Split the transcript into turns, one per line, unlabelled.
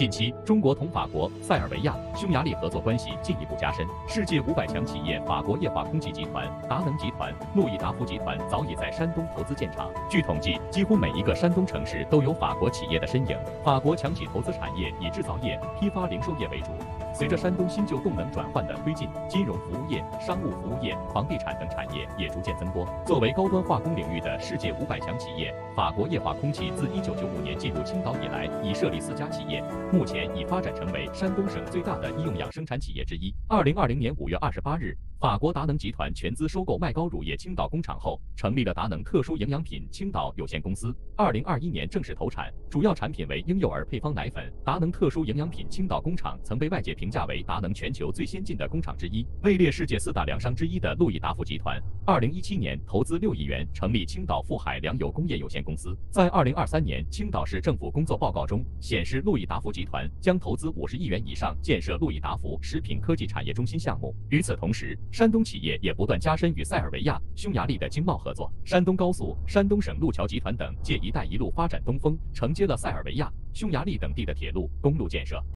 近期，中国同法国、塞尔维亚、匈牙利合作关系进一步加深。世界500强企业法国液化空气集团、达能集团、路易达孚集团早已在山东投资建厂。据统计，几乎每一个山东城市都有法国企业的身影。法国强企投资产业以制造业、批发零售业为主。随着山东新旧动能转换的推进，金融服务业、商务服务业、房地产等产业也逐渐增多。作为高端化工领域的世界500强企业，法国液化空气自1995年进入青岛以来，已设立4家企业，目前已发展成为山东省最大的医用氧生产企业之一。2020年5月28日，法国达能集团全资收购麦高乳业青岛工厂后，成立了达能特殊营养品青岛有限公司。2021年正式投产，主要产品为婴幼儿配方奶粉。达能特殊营养品青岛工厂曾被外界评价为达能全球最先进的工厂之一。位列世界4大粮商之一的路易达孚集团，2017年投资6亿元成立青岛富海粮油工业有限公司。在2023年青岛市政府工作报告中显示，路易达孚集团将投资50亿元以上建设路易达孚食品科技产业中心项目。与此同时，山东企业也不断加深与塞尔维亚、匈牙利的经贸合作。山东高速、山东省路桥集团等借“一带一路”发展东风，承接了塞尔维亚、匈牙利等地的铁路、公路建设。